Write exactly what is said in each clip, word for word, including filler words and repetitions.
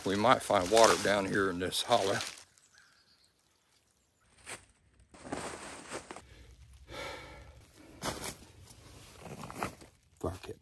We might find water down here in this holler. Fire kit.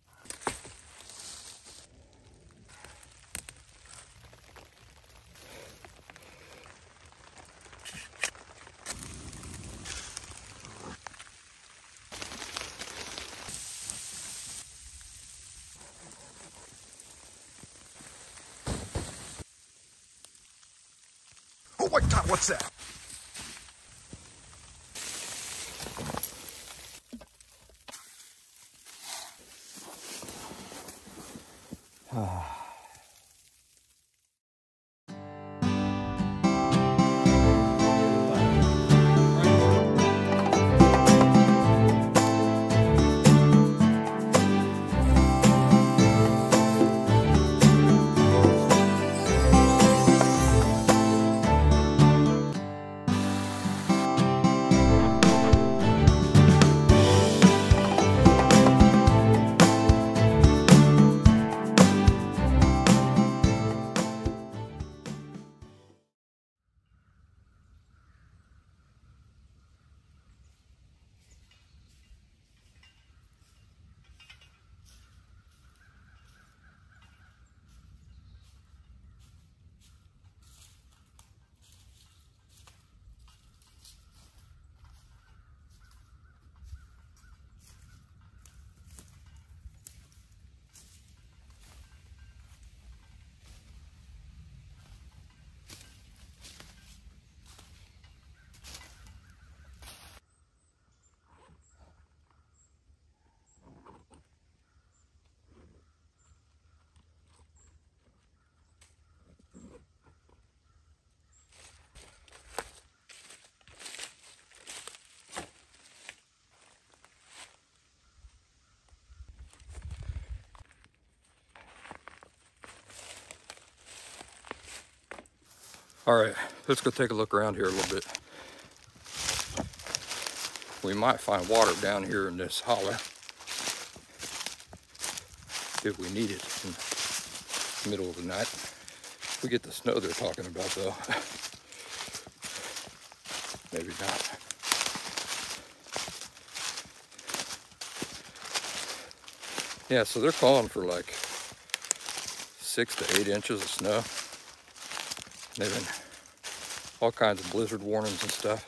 Oh my God, what's that? All right, let's go take a look around here a little bit. We might find water down here in this holler if we need it in the middle of the night. We get the snow they're talking about though. Maybe not. Yeah, so they're calling for like six to eight inches of snow. They've been all kinds of blizzard warnings and stuff.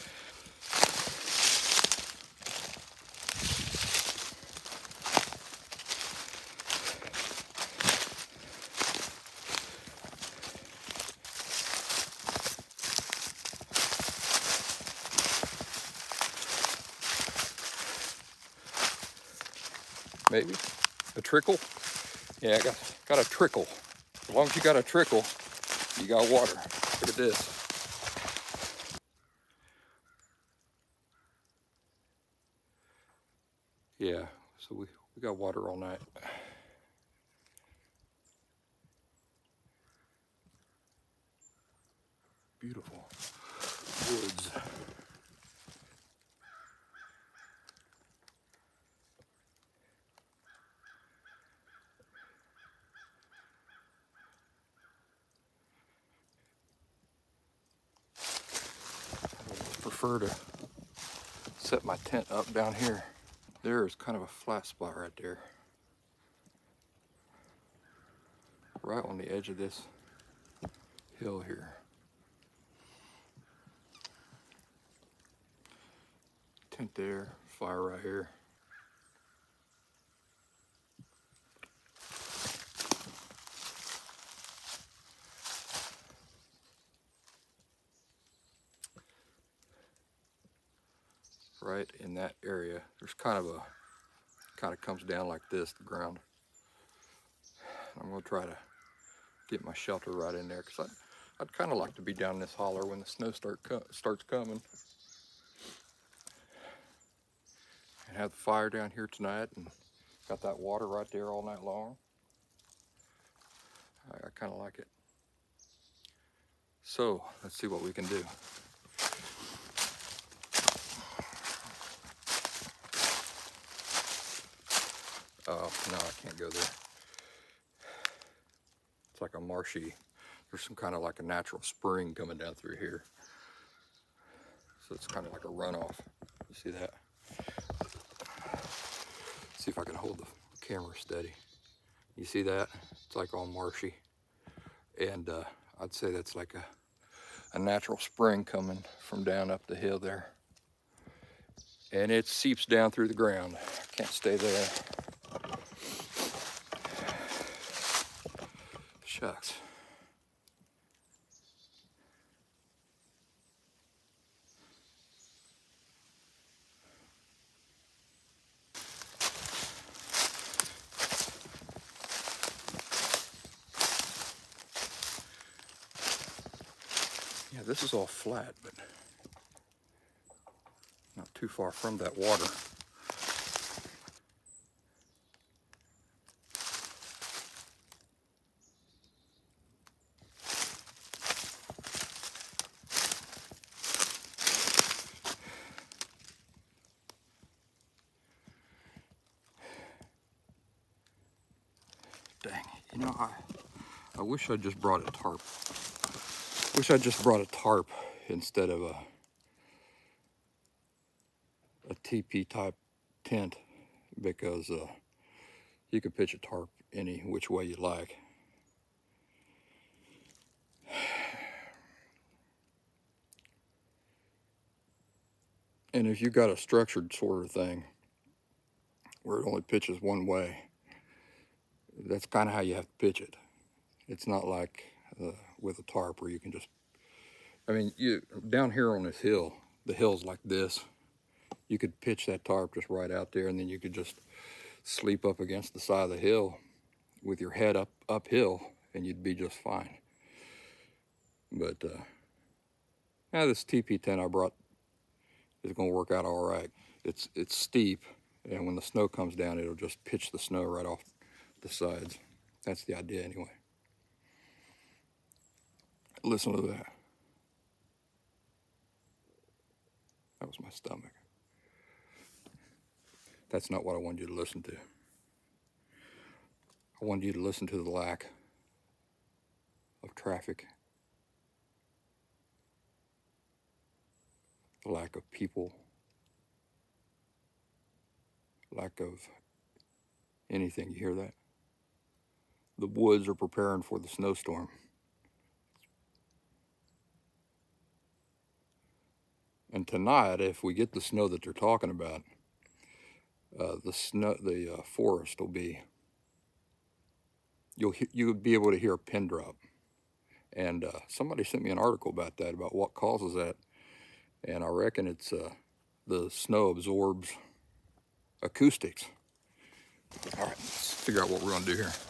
Maybe a trickle. Yeah, I got got a trickle. As long as you got a trickle, you got water. Look at this. Yeah, so we, we got water all night. Beautiful woods. Prefer to set my tent up down here. There is kind of a flat spot right there, right on the edge of this hill here. Tent there, fire right here. Right in that area, there's kind of a, kind of comes down like this, the ground. I'm gonna try to get my shelter right in there because I'd, I'd kind of like to be down this holler when the snow start co starts coming. And have the fire down here tonight and got that water right there all night long. I, I kind of like it. So let's see what we can do. Oh, no, I can't go there. It's like a marshy there's some kind of like a natural spring coming down through here. So it's kind of like a runoff. You see that? See if I can hold the camera steady. You see that? It's like all marshy. And uh, I'd say that's like a, a natural spring coming from down up the hill there. And it seeps down through the ground. I can't stay there. Shucks. Yeah, this is all flat, but not too far from that water. Dang, you know, I, I wish I just brought a tarp. Wish I just brought a tarp instead of a, a teepee type tent, because uh, you could pitch a tarp any which way you like. And if you got a structured sort of thing where it only pitches one way, that's kind of how you have to pitch it. It's not like uh, with a tarp where you can just, I mean, you down here on this hill, the hill's like this. You could pitch that tarp just right out there, and then you could just sleep up against the side of the hill with your head up uphill, and you'd be just fine. But uh, now this teepee tent I brought is going to work out all right. It's it's steep, and when the snow comes down, it'll just pitch the snow right off the sides. That's the idea anyway. Listen to that. That was my stomach. That's not what I wanted you to listen to. I wanted you to listen to the lack of traffic, the lack of people, lack of anything. You hear that? The woods are preparing for the snowstorm. And tonight, if we get the snow that they're talking about, uh, the snow, the uh, forest will be, you'll you'll be able to hear a pin drop. And uh, somebody sent me an article about that, about what causes that. And I reckon it's uh, the snow absorbs acoustics. All right, let's figure out what we're gonna do here.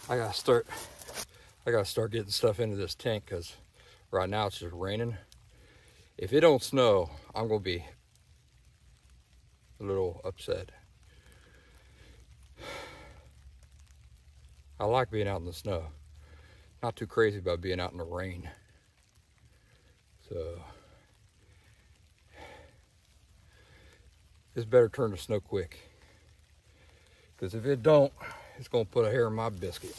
I gotta start, I gotta start getting stuff into this tank because right now it's just raining. If it don't snow, I'm gonna be a little upset. I like being out in the snow. Not too crazy about being out in the rain. So this better turn to snow quick. Because if it don't, it's gonna put a hair in my biscuit.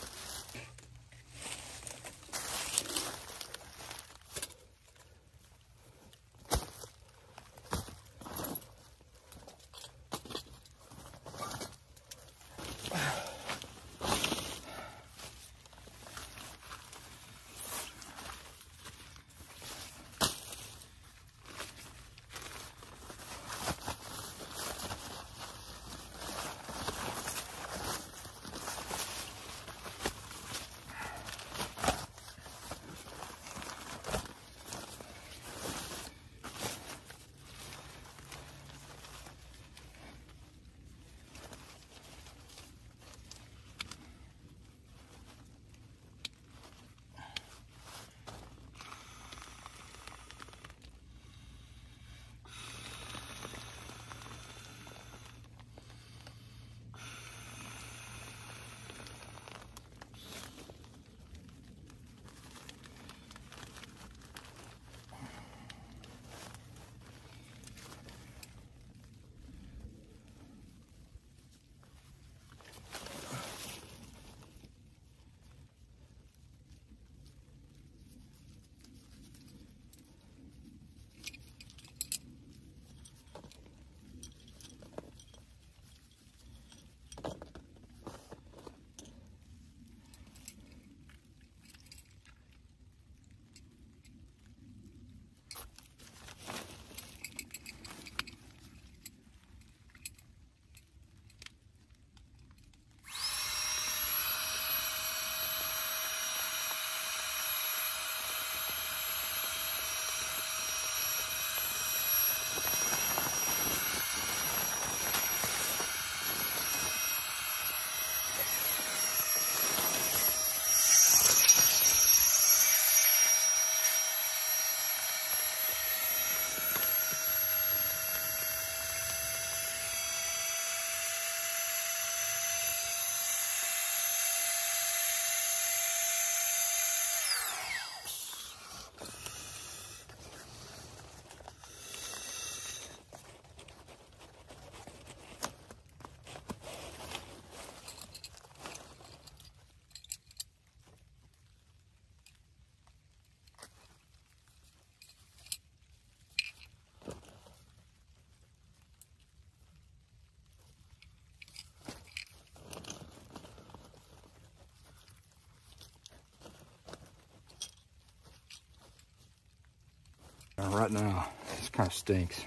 Now, right now, this kind of stinks.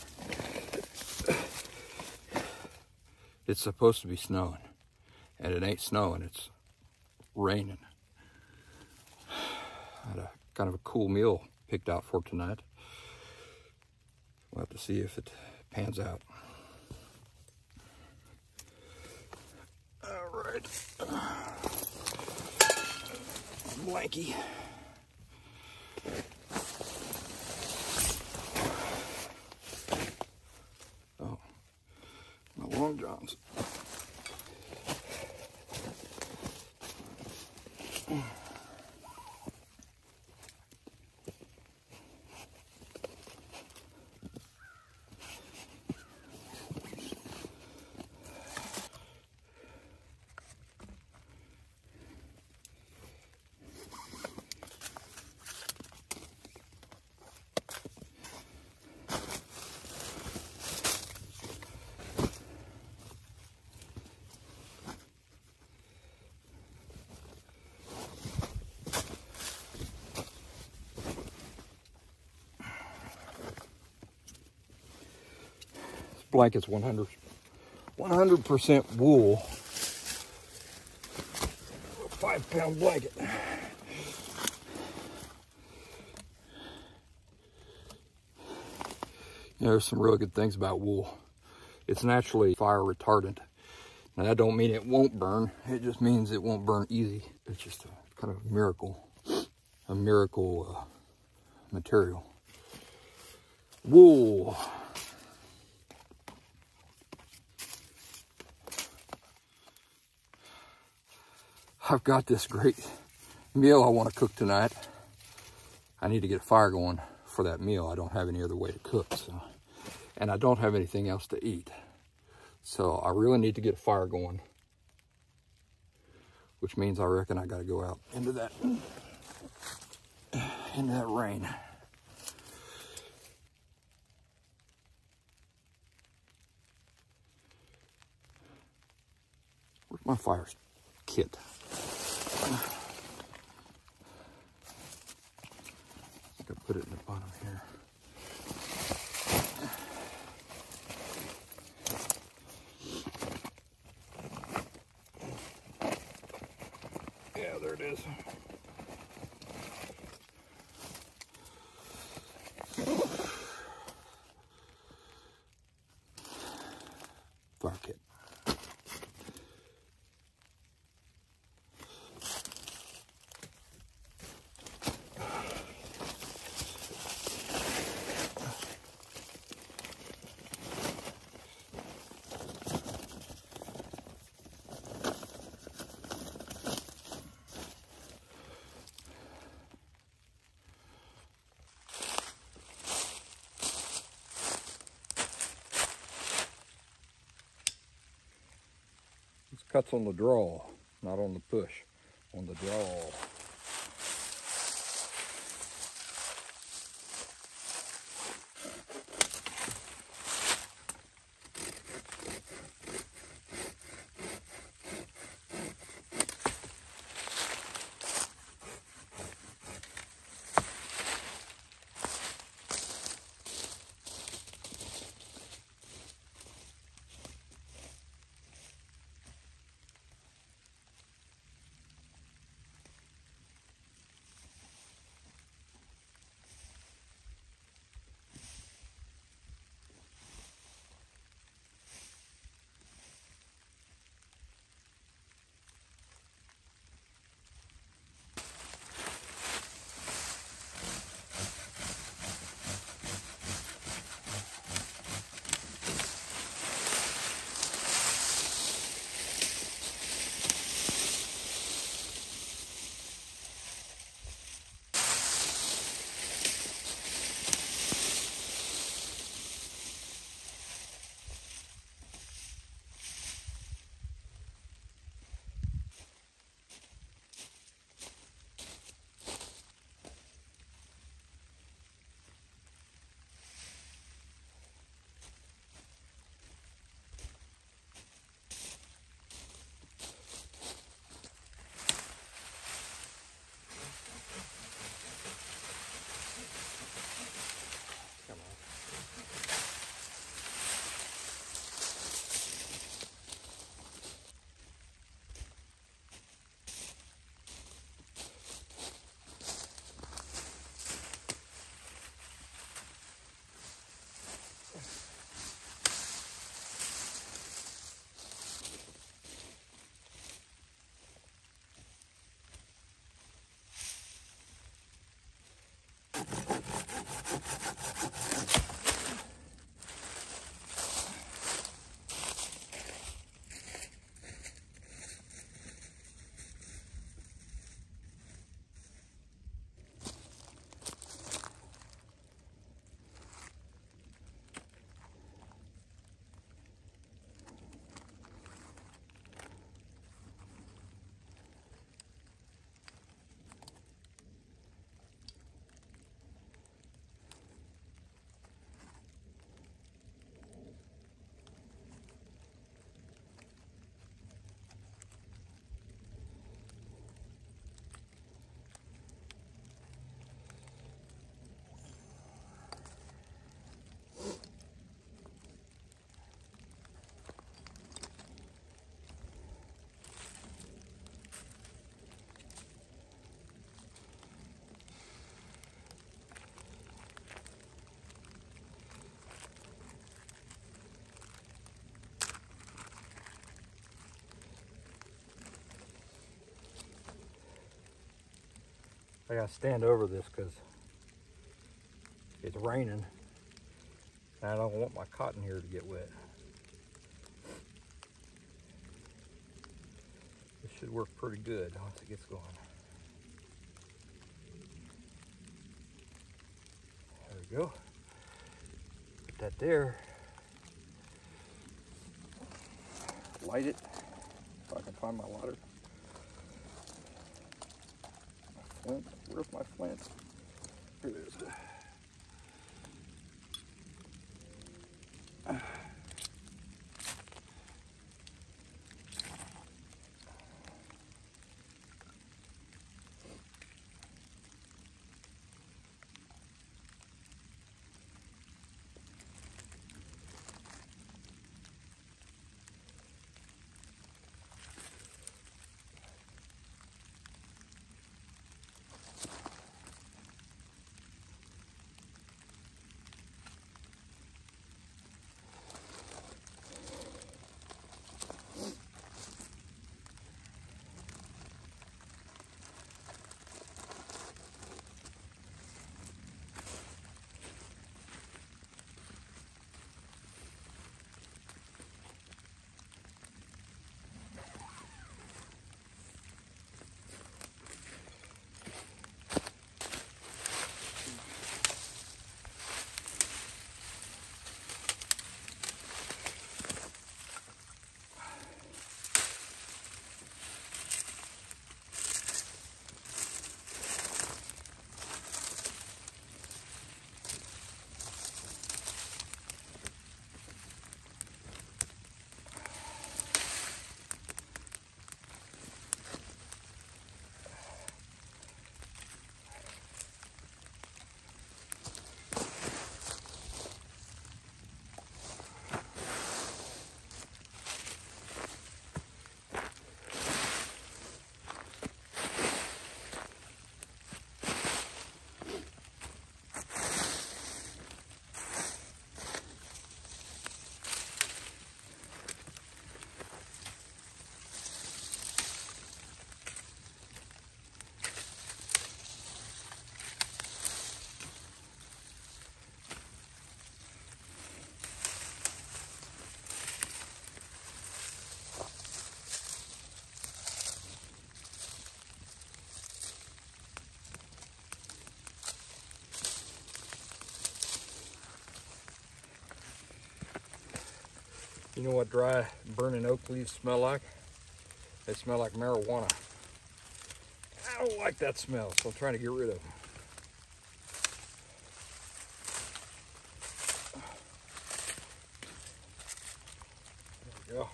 It's supposed to be snowing, and it ain't snowing, it's raining. I had a kind of a cool meal picked out for tonight. We'll have to see if it pans out. All right. Blankie. Oh, my long johns. Blanket's one hundred percent wool. A five pound blanket. You know, there's some really good things about wool. It's naturally fire retardant. Now, that don't mean it won't burn. It just means it won't burn easy. It's just a kind of a miracle, a miracle uh, material. Wool. I've got this great meal I want to cook tonight. I need to get a fire going for that meal. I don't have any other way to cook, so, and I don't have anything else to eat. So I really need to get a fire going, which means I reckon I got to go out into that, into that rain. Where's my fire kit? I think I put it in the bottom here. Yeah, there it is. Fire kit. Cuts on the draw, not on the push, on the draw. gotta stand over this because it's raining and I don't want my cotton here to get wet. This should work pretty good once it gets going. There we go. Put that there. Light it if I can find my lighter. My flint. Where's my flint? Here it is. You know what dry burning oak leaves smell like? They smell like marijuana. I don't like that smell, so I'm trying to get rid of them. There we go.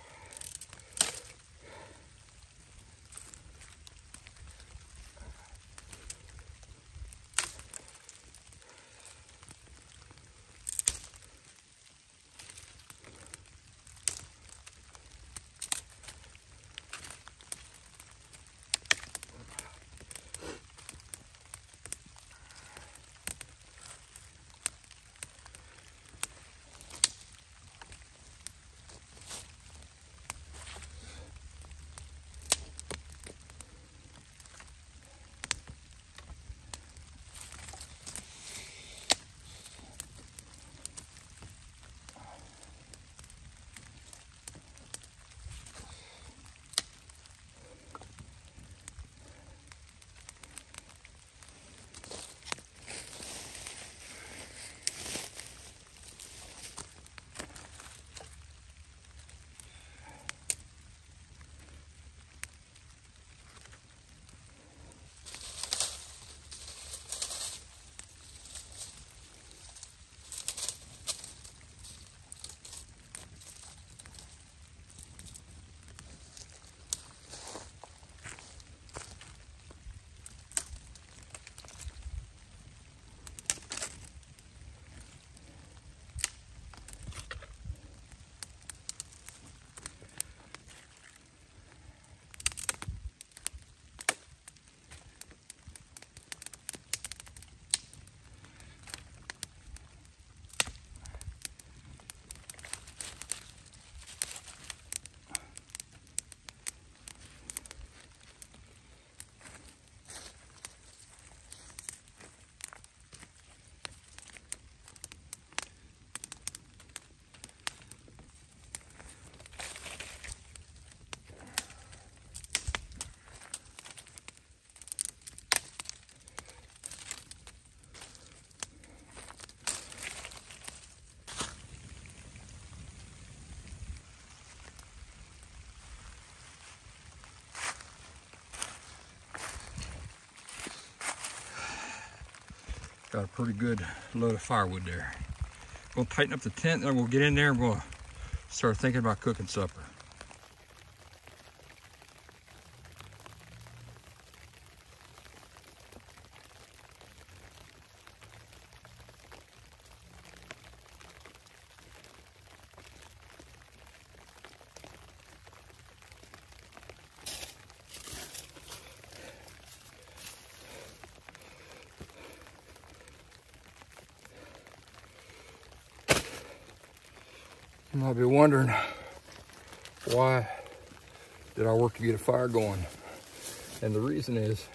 Got a pretty good load of firewood there. We'll tighten up the tent, then we'll get in there and we'll start thinking about cooking supper. You might be wondering, why did I work to get a fire going? And the reason is,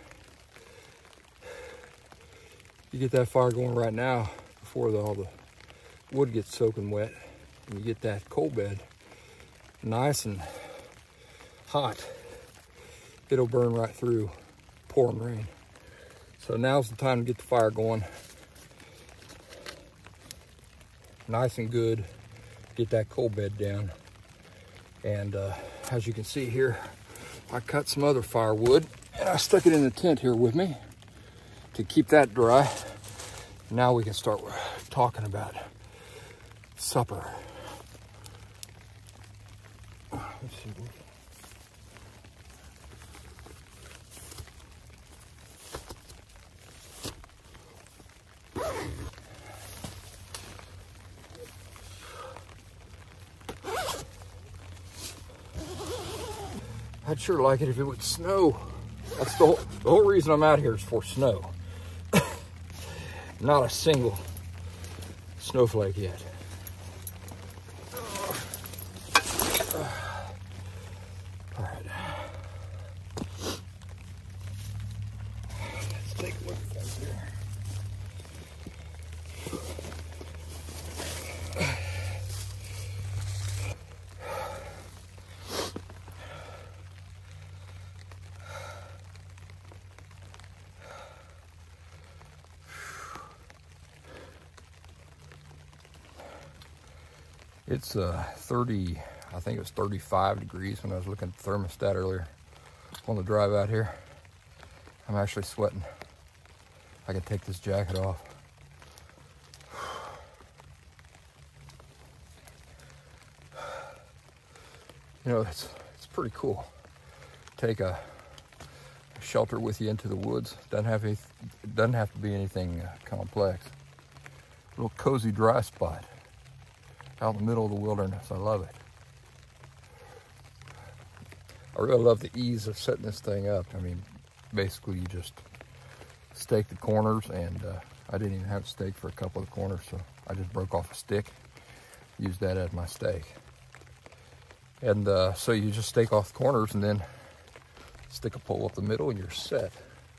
you get that fire going right now before the, all the wood gets soaking wet, and you get that coal bed nice and hot, it'll burn right through pouring rain. So now's the time to get the fire going. Nice and good. Get that coal bed down. And uh, as you can see here, I cut some other firewood and I stuck it in the tent here with me to keep that dry. Now we can start talking about supper. Let's see. I'd sure like it if it would snow. That's the whole, the whole reason I'm out here is for snow. Not a single snowflake yet. All right. Let's take a look at that there. It's uh, thirty, I think it was thirty-five degrees when I was looking at the thermostat earlier on the drive out here. I'm actually sweating. I can take this jacket off. You know, it's, it's pretty cool. Take a, a shelter with you into the woods. Doesn't have, any, doesn't have to be anything uh, complex. A little cozy dry spot out in the middle of the wilderness. I love it. I really love the ease of setting this thing up. I mean, basically you just stake the corners, and uh, I didn't even have a stake for a couple of the corners, so I just broke off a stick, used that as my stake. And uh, so you just stake off the corners and then stick a pole up the middle and you're set.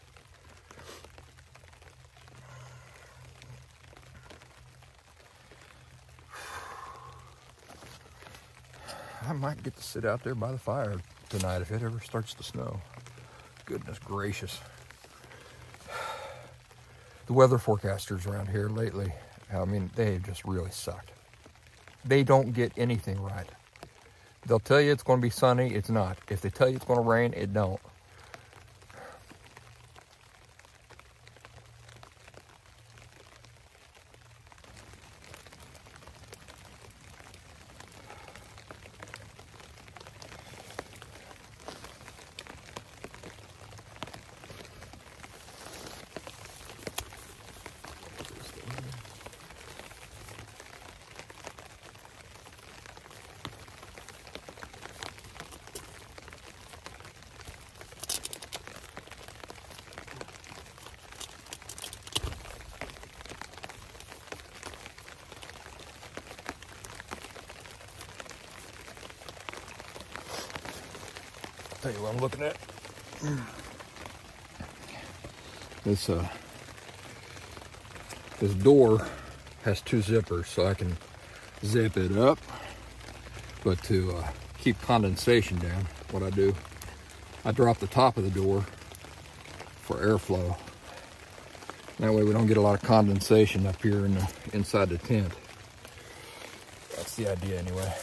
I might get to sit out there by the fire tonight if it ever starts to snow. Goodness gracious. The weather forecasters around here lately, I mean, they have just really sucked. They don't get anything right. They'll tell you it's going to be sunny, it's not. If they tell you it's going to rain, it don't. Tell you what I'm looking at. This uh, this door has two zippers, so I can zip it up. But to uh, keep condensation down, what I do, I drop the top of the door for airflow. That way we don't get a lot of condensation up here in the inside the tent. That's the idea anyway.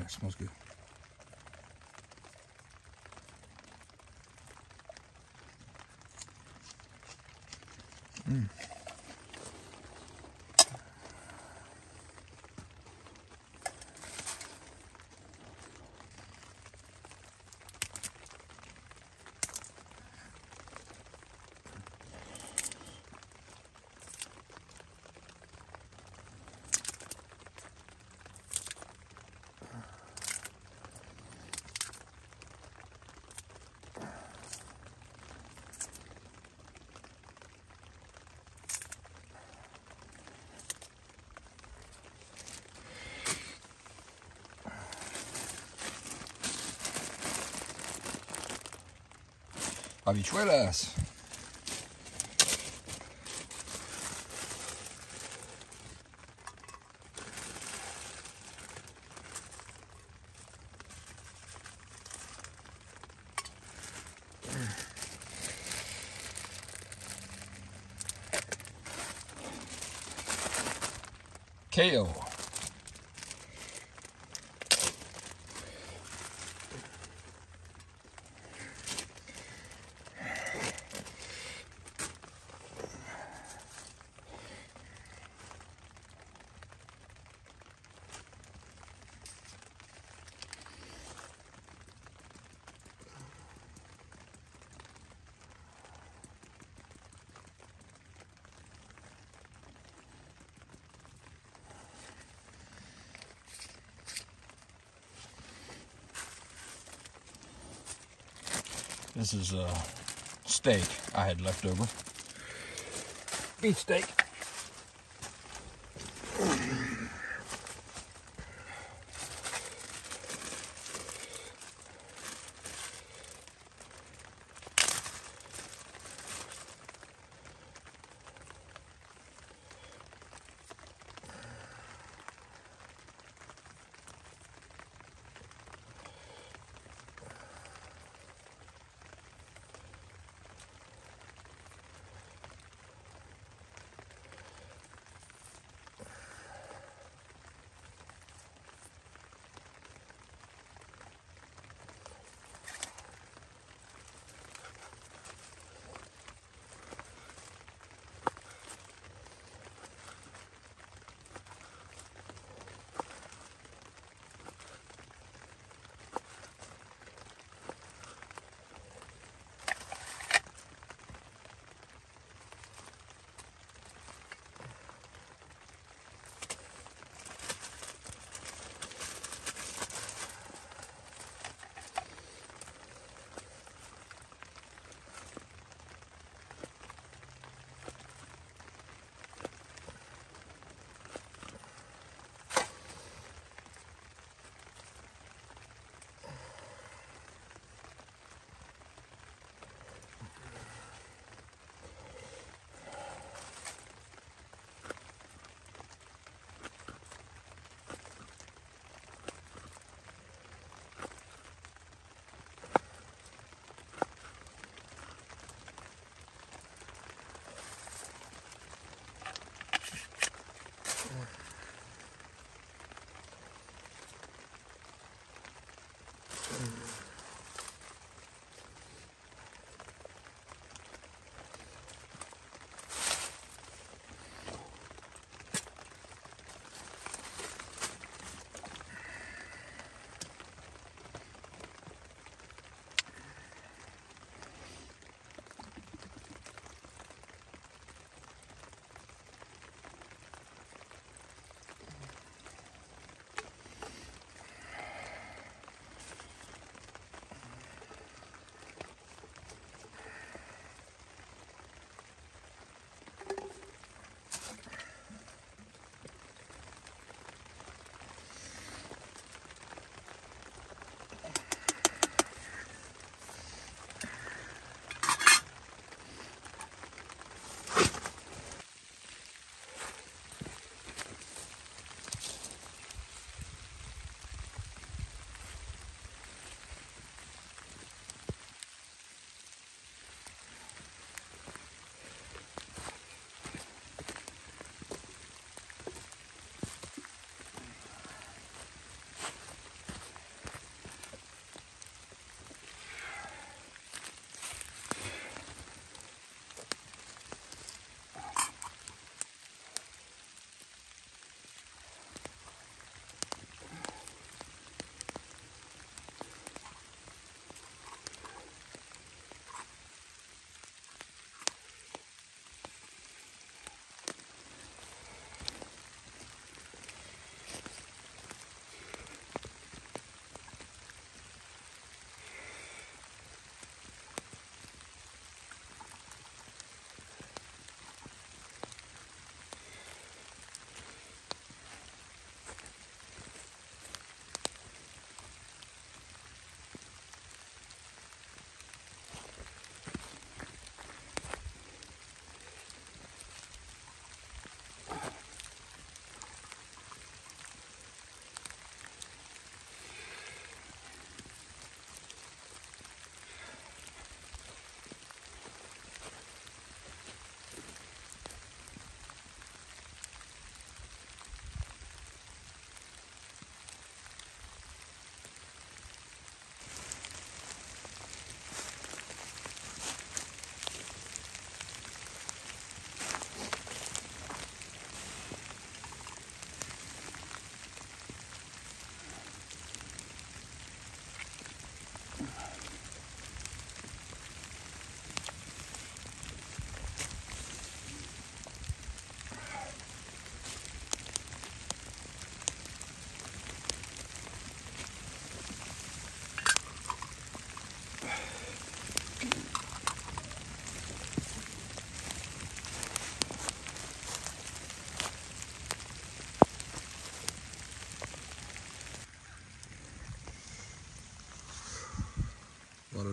it smells good. Mm. Habichuelas. Kale. This is a steak I had left over. Beef steak.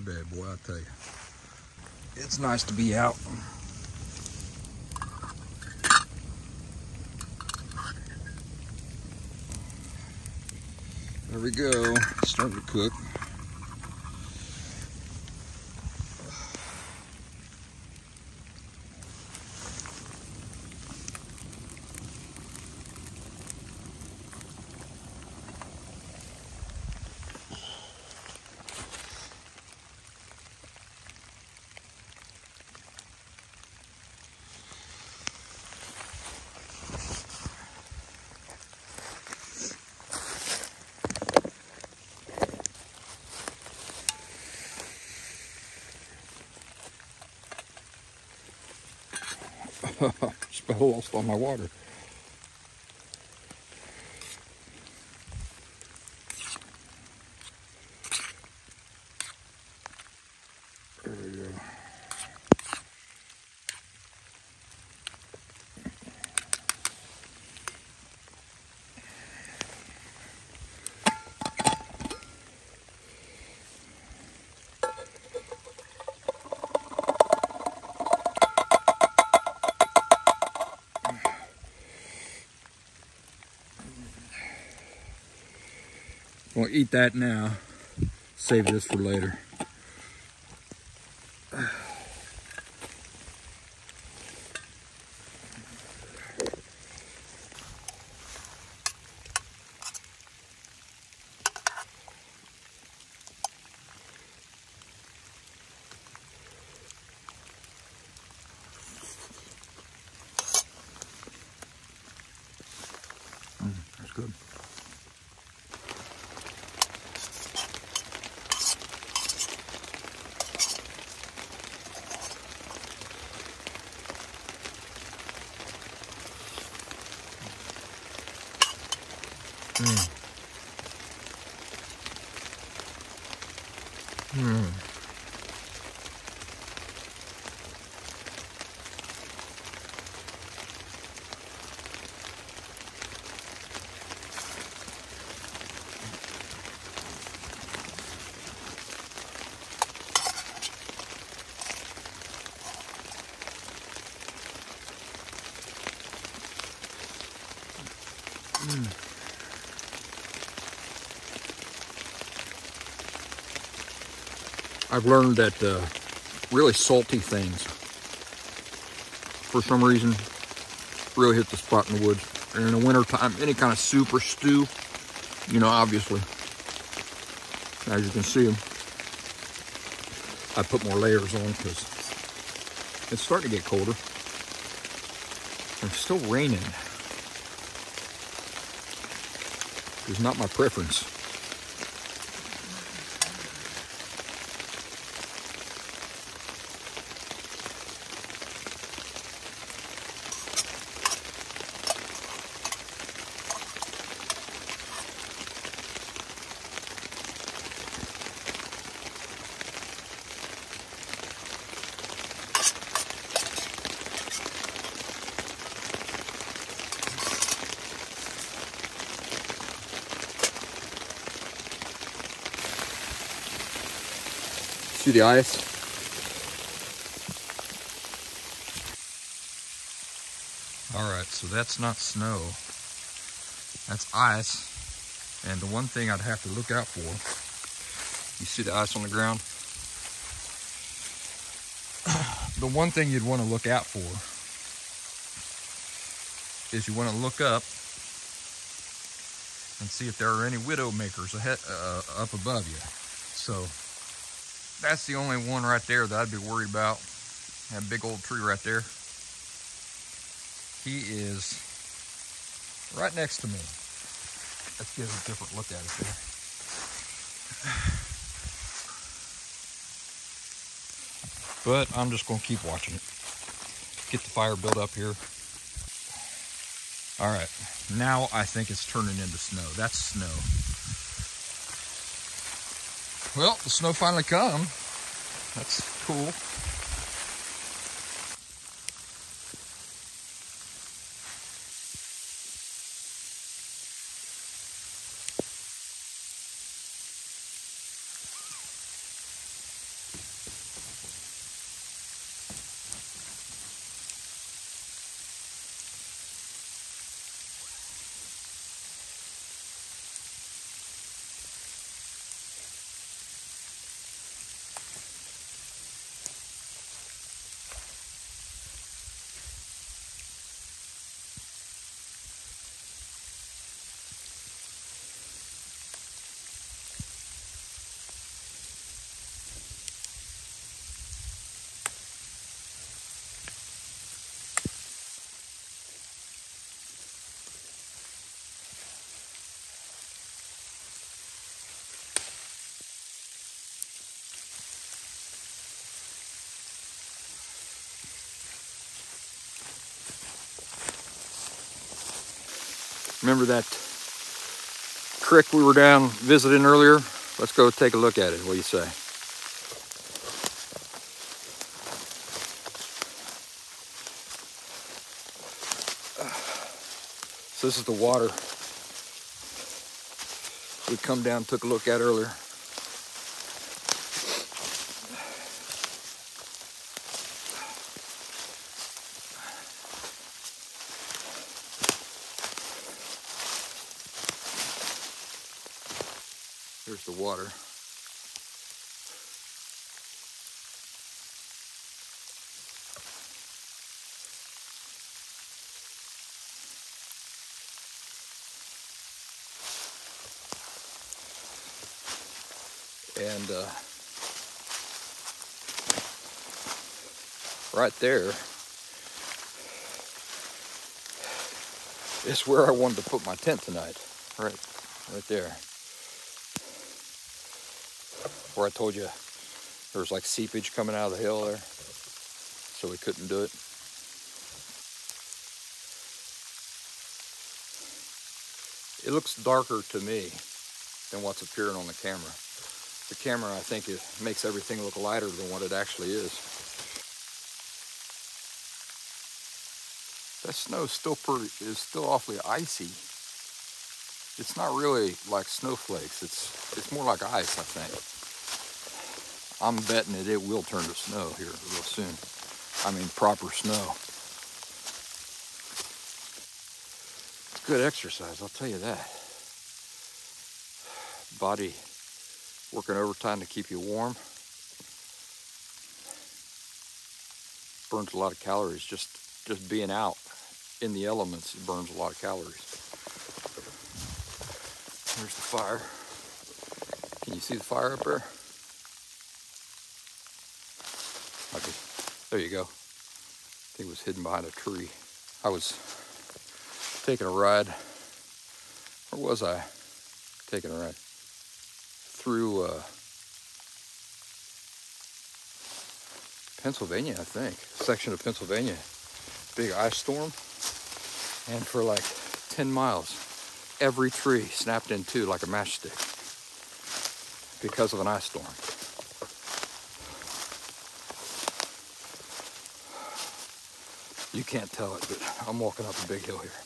bad boy, I tell you. It's nice to be out. There we go, it's starting to cook. Spell lost on my water. There we go. We'll eat that now, save this for later. Mm, that's good. Mm. Mm. Mm. I've learned that uh, really salty things, for some reason, really hit the spot in the woods. And in the winter time, any kind of soup or stew, you know, obviously, as you can see, I put more layers on because it's starting to get colder. It's still raining. It's not my preference. See the ice? All right, so that's not snow. That's ice. And the one thing I'd have to look out for, you see the ice on the ground? The one thing you'd want to look out for is you want to look up and see if there are any widow makers ahead, uh, up above you. So that's the only one right there that I'd be worried about. That big old tree right there. He is right next to me. Let's get a different look at it there. But I'm just gonna keep watching it. Get the fire built up here. All right, now I think it's turning into snow. That's snow. Well, the snow finally come. That's cool. Remember that creek we were down visiting earlier? Let's go take a look at it. What do you say? So this is the water we come down and took a look at earlier. Here's the water. And uh, right there is where I wanted to put my tent tonight. Right, right there. Where I told you there was like seepage coming out of the hill there, so we couldn't do it. It looks darker to me than what's appearing on the camera. The camera, I think, it makes everything look lighter than what it actually is. That snow is still pretty, is still awfully icy. It's not really like snowflakes. It's it's more like ice, I think. I'm betting that it will turn to snow here real soon. I mean, proper snow. It's good exercise, I'll tell you that. Body working overtime to keep you warm. Burns a lot of calories. Just, just being out in the elements, it burns a lot of calories. There's the fire. Can you see the fire up there? Okay, there you go. I think it was hidden behind a tree. I was taking a ride. Where was I? Taking a ride through uh, Pennsylvania, I think. A section of Pennsylvania. Big ice storm. And for like ten miles, every tree snapped in two like a matchstick because of an ice storm. You can't tell it, but I'm walking up a big hill here.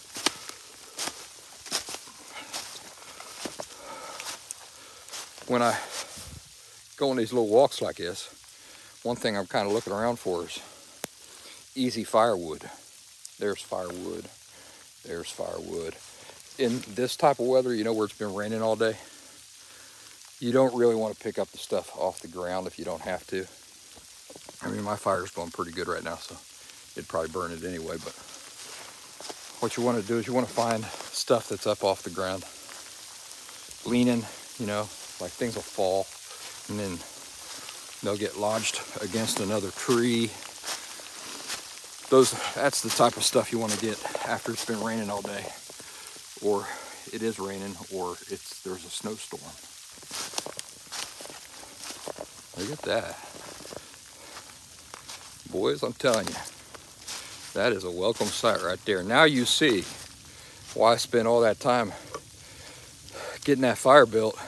When I go on these little walks like this, one thing I'm kind of looking around for is easy firewood. There's firewood. There's firewood. In this type of weather, you know, where it's been raining all day, you don't really want to pick up the stuff off the ground if you don't have to. I mean, my fire's going pretty good right now, so it'd probably burn it anyway, but what you want to do is you want to find stuff that's up off the ground, leaning, you know, like things will fall, and then they'll get lodged against another tree. Those, that's the type of stuff you want to get after it's been raining all day, or it is raining, or it's there's a snowstorm. Look at that. Boys, I'm telling you, that is a welcome sight right there. Now you see why I spent all that time getting that fire built.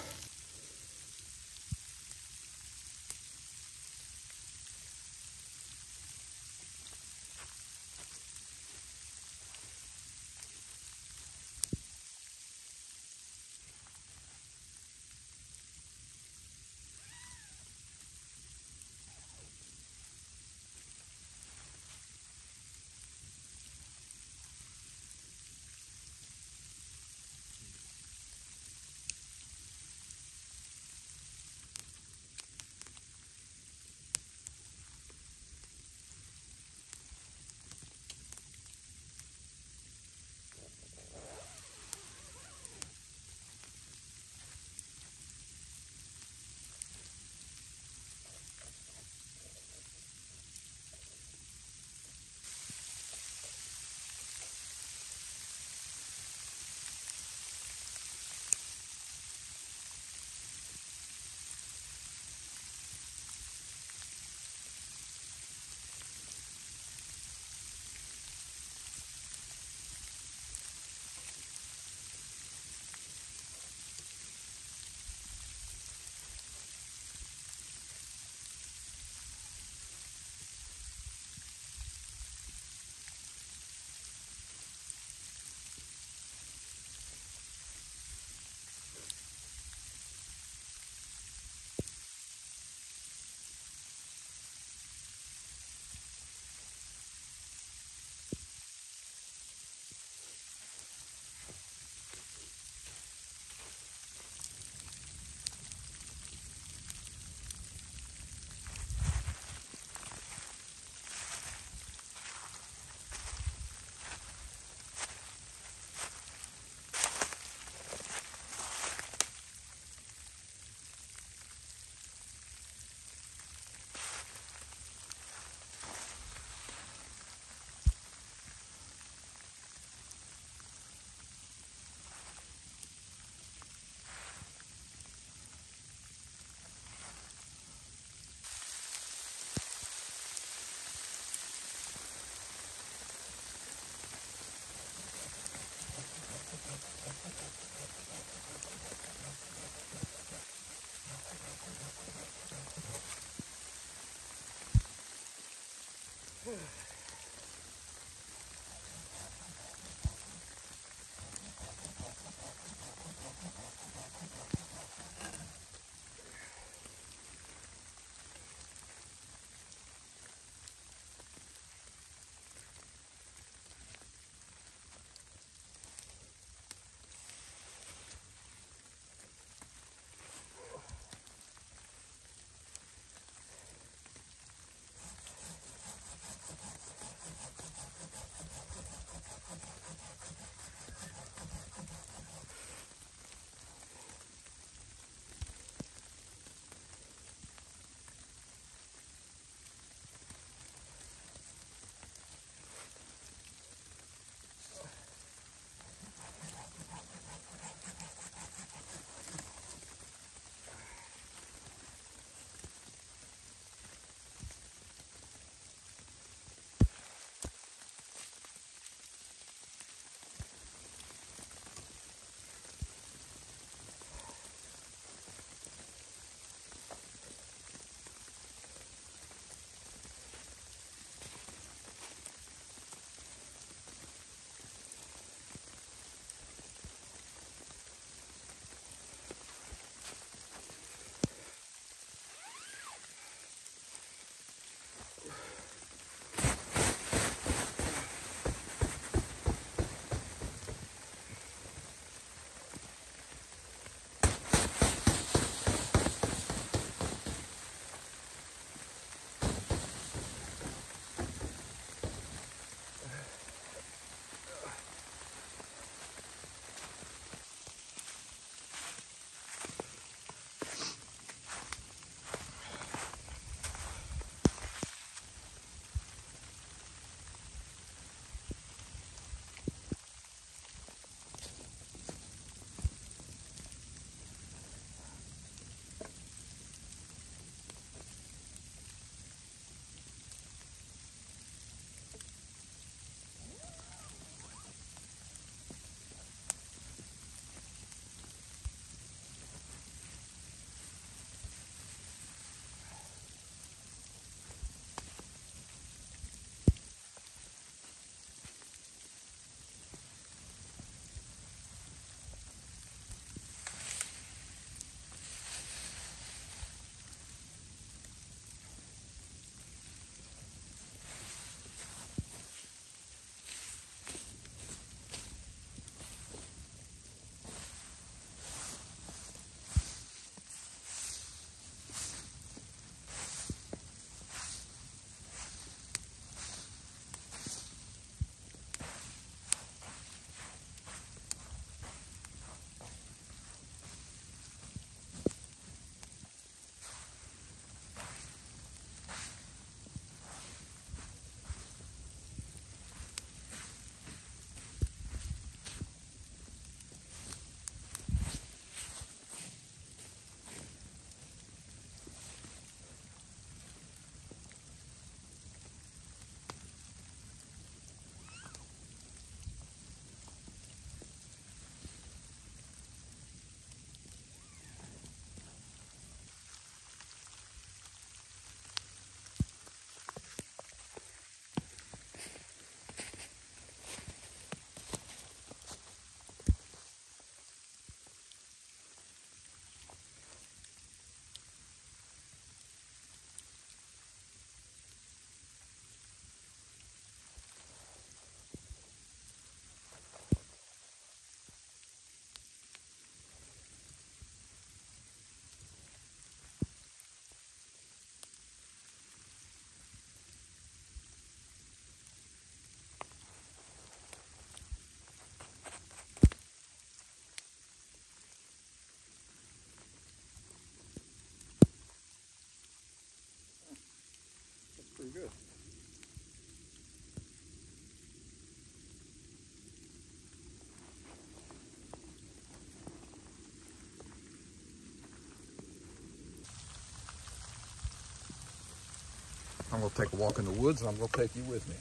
I'm gonna take a walk in the woods and I'm gonna take you with me.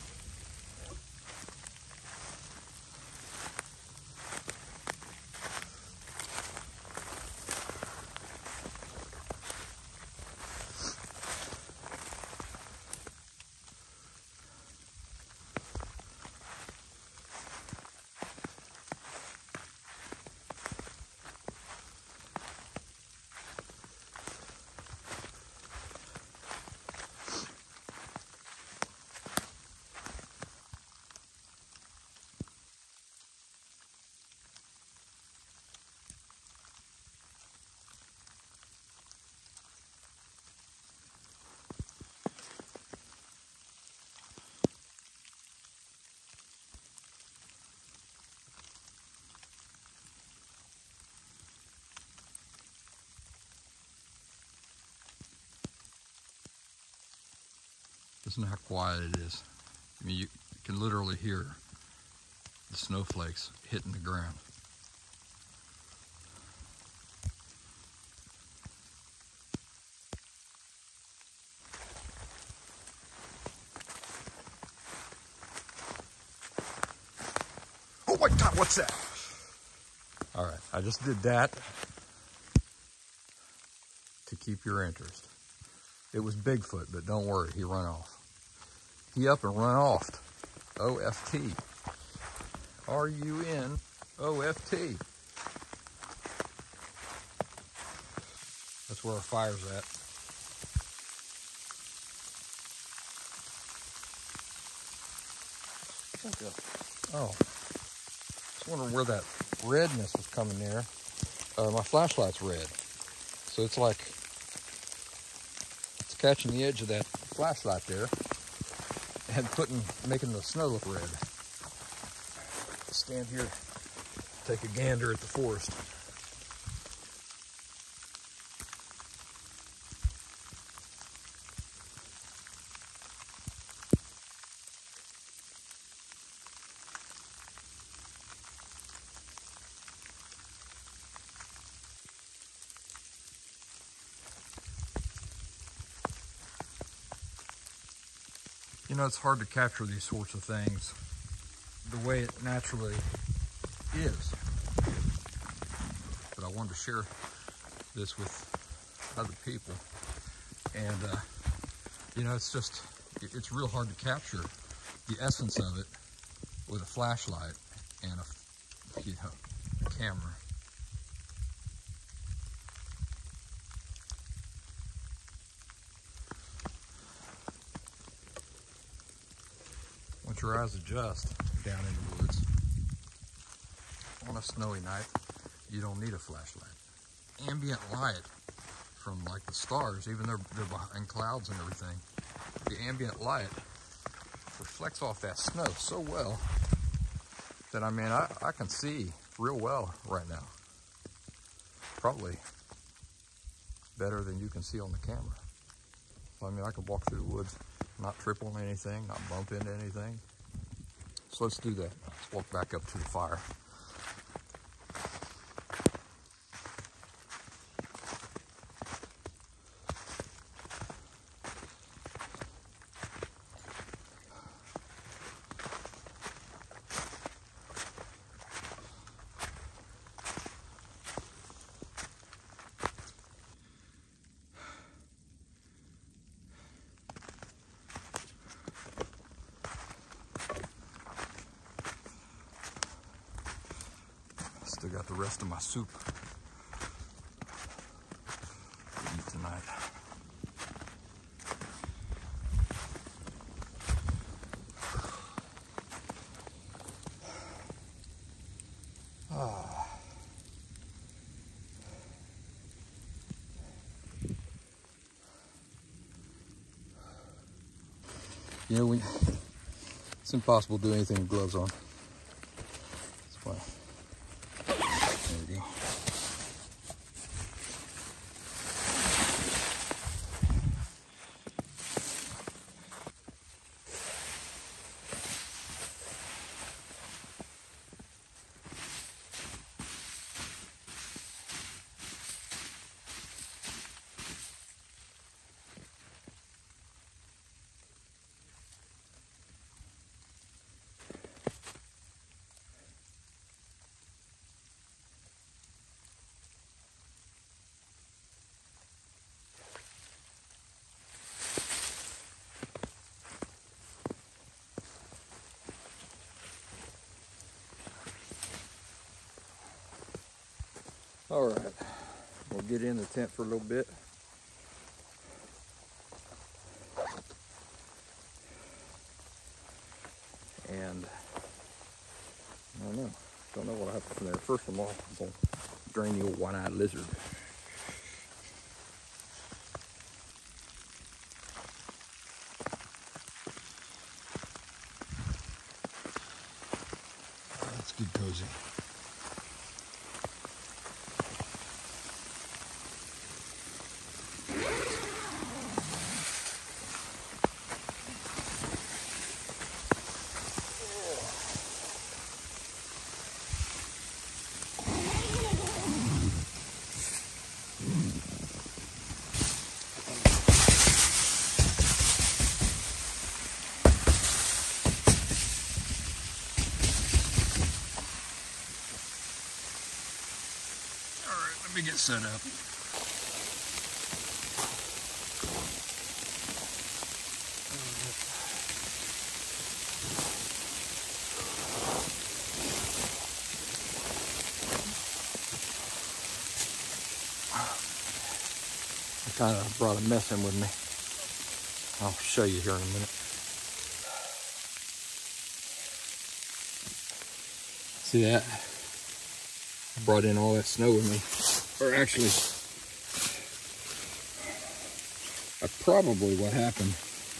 Listen to how quiet it is. I mean, you can literally hear the snowflakes hitting the ground. Oh my God, what's that? All right, I just did that to keep your interest. It was Bigfoot, but don't worry, he run off. He up and run off. O F T. R U N O F T. That's where our fire's at. Oh, just wondering where that redness is coming there. Uh, my flashlight's red, so it's like it's catching the edge of that flashlight there and putting, making the snow look red. Stand here, take a gander at the forest. You know, it's hard to capture these sorts of things the way it naturally is. But I wanted to share this with other people. And, uh, you know, it's just, it's real hard to capture the essence of it with a flashlight and a, you know, a camera. Once your eyes adjust down in the woods, on a snowy night, you don't need a flashlight. Ambient light from like the stars, even though they're behind clouds and everything, the ambient light reflects off that snow so well that, I mean, I, I can see real well right now. Probably better than you can see on the camera. So, I mean, I can walk through the woods, not trip on anything, not bump into anything. So let's do that. Let's walk back up to the fire. Still got the rest of my soup to eat tonight. Ah. You know, we, it's impossible to do anything with gloves on. That's why. There we go. All right, we'll get in the tent for a little bit. And I don't know, don't know what happened from there. First of all, I'm gonna drain the old one-eyed lizard. Let's get cozy. Let me get set up. I kind of brought a mess in with me. I'll show you here in a minute. See that? I brought in all that snow with me. Or actually, I probably what happened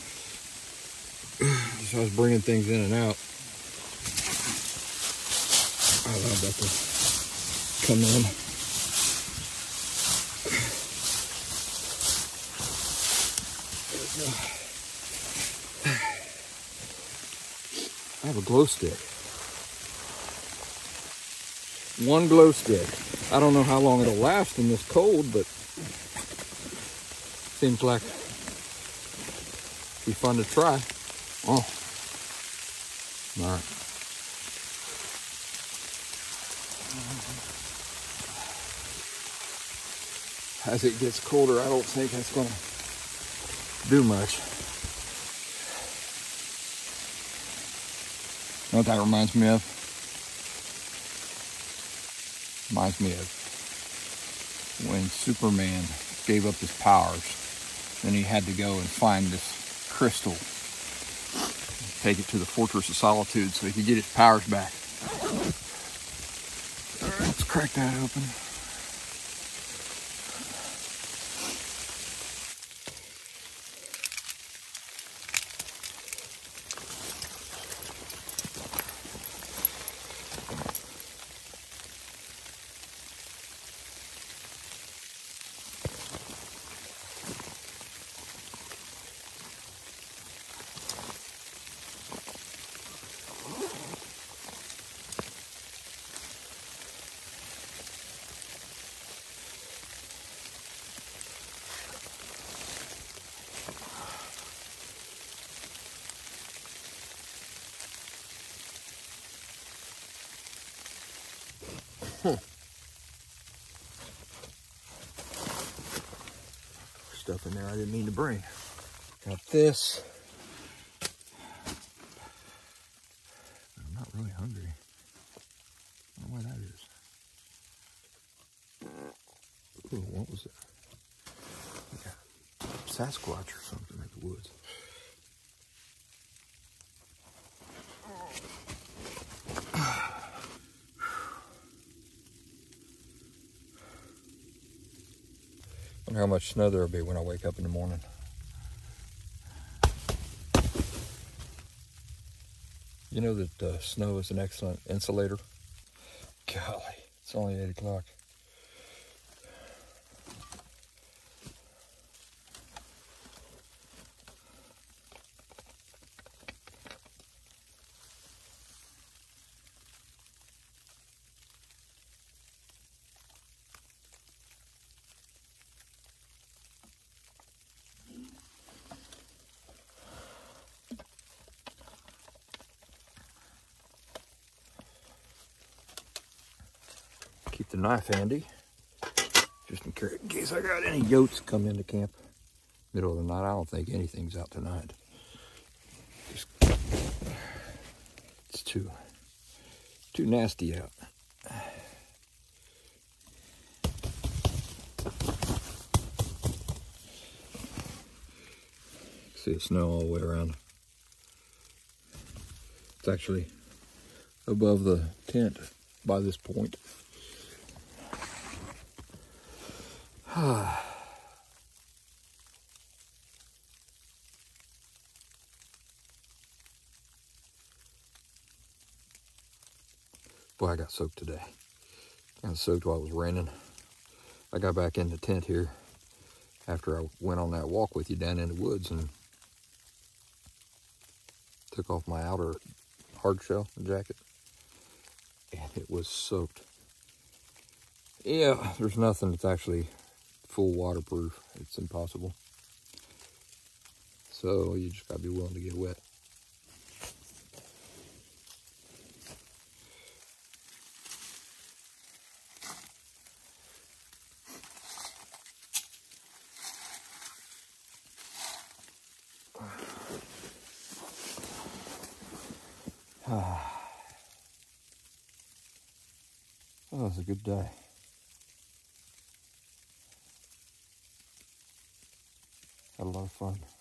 is I was bringing things in and out. I allowed that to come in. I have a glow stick. One glow stick. I don't know how long it'll last in this cold, but seems like it'd be fun to try. Oh, all right. As it gets colder, I don't think that's gonna do much. You know what that reminds me of? Reminds me of when Superman gave up his powers, then he had to go and find this crystal, take it to the Fortress of Solitude so he could get his powers back. All right, let's crack that open. Huh. Stuff in there I didn't mean to bring. Got this. I'm not really hungry. I don't know why that is. Ooh, what was that? Yeah. Sasquatch or something in the woods. I wonder how much snow there will be when I wake up in the morning. You know that uh, snow is an excellent insulator? Golly, it's only eight o'clock. Keep the knife handy, just in case I got any yotes come into camp middle of the night. I don't think anything's out tonight. Just, it's too too nasty out. see it snow all the way around. It's actually above the tent by this point. Boy, I got soaked today. I got soaked while it was raining. I got back in the tent here after I went on that walk with you down in the woods and took off my outer hard shell jacket, and it was soaked. Yeah, there's nothing that's actually full waterproof. It's impossible. So you just gotta be willing to get wet. That was a good day. Had a lot of fun.